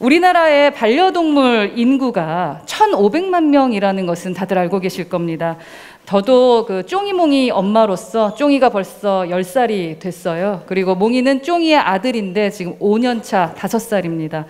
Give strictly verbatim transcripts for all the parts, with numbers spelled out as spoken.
우리나라의 반려동물 인구가 천오백만 명이라는 것은 다들 알고 계실 겁니다. 저도 그 쫑이몽이 엄마로서 쫑이가 벌써 열 살이 됐어요. 그리고 몽이는 쫑이의 아들인데 지금 오 년 차 다섯 살입니다.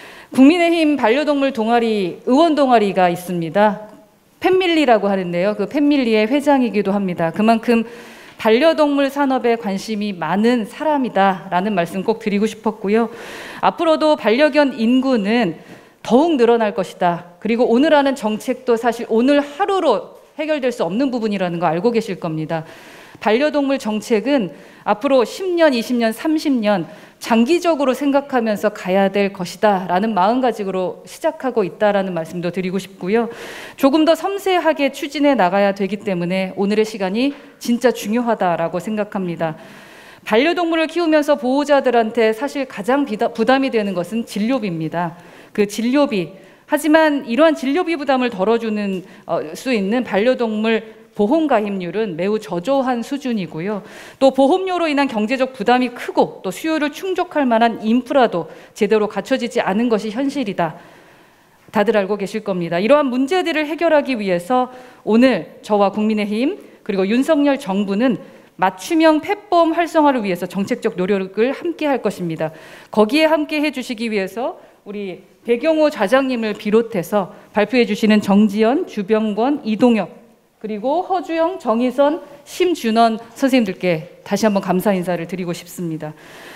국민의힘 반려동물 동아리, 의원 동아리가 있습니다. 팬밀리라고 하는데요. 그 팬밀리의 회장이기도 합니다. 그만큼 반려동물 산업에 관심이 많은 사람이다라는 말씀 꼭 드리고 싶었고요. 앞으로도 반려견 인구는 더욱 늘어날 것이다. 그리고 오늘 하는 정책도 사실 오늘 하루로 해결될 수 없는 부분이라는 거 알고 계실 겁니다. 반려동물 정책은 앞으로 십 년, 이십 년, 삼십 년 장기적으로 생각하면서 가야 될 것이다 라는 마음가짐으로 시작하고 있다라는 말씀도 드리고 싶고요. 조금 더 섬세하게 추진해 나가야 되기 때문에 오늘의 시간이 진짜 중요하다라고 생각합니다. 반려동물을 키우면서 보호자들한테 사실 가장 부담이 되는 것은 진료비입니다. 그 진료비, 하지만 이러한 진료비 부담을 덜어주는 수 있는 반려동물 보험 가입률은 매우 저조한 수준이고요. 또 보험료로 인한 경제적 부담이 크고 또 수요를 충족할 만한 인프라도 제대로 갖춰지지 않은 것이 현실이다. 다들 알고 계실 겁니다. 이러한 문제들을 해결하기 위해서 오늘 저와 국민의힘 그리고 윤석열 정부는 맞춤형 펫보험 활성화를 위해서 정책적 노력을 함께 할 것입니다. 거기에 함께 해주시기 위해서 우리 배경호 좌장님을 비롯해서 발표해 주시는 정지연, 주병권, 이동혁 그리고 허주영, 정희선, 심준원 선생님들께 다시 한번 감사 인사를 드리고 싶습니다.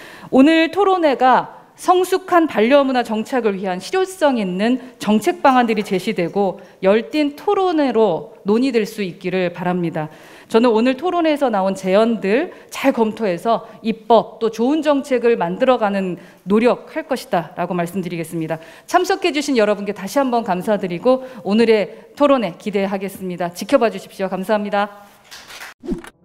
오늘 토론회가 성숙한 반려문화 정착을 위한 실효성 있는 정책 방안들이 제시되고 열띤 토론회로 논의될 수 있기를 바랍니다. 저는 오늘 토론회에서 나온 제언들 잘 검토해서 입법 또 좋은 정책을 만들어가는 노력할 것이다 라고 말씀드리겠습니다. 참석해 주신 여러분께 다시 한번 감사드리고 오늘의 토론회 기대하겠습니다. 지켜봐 주십시오. 감사합니다.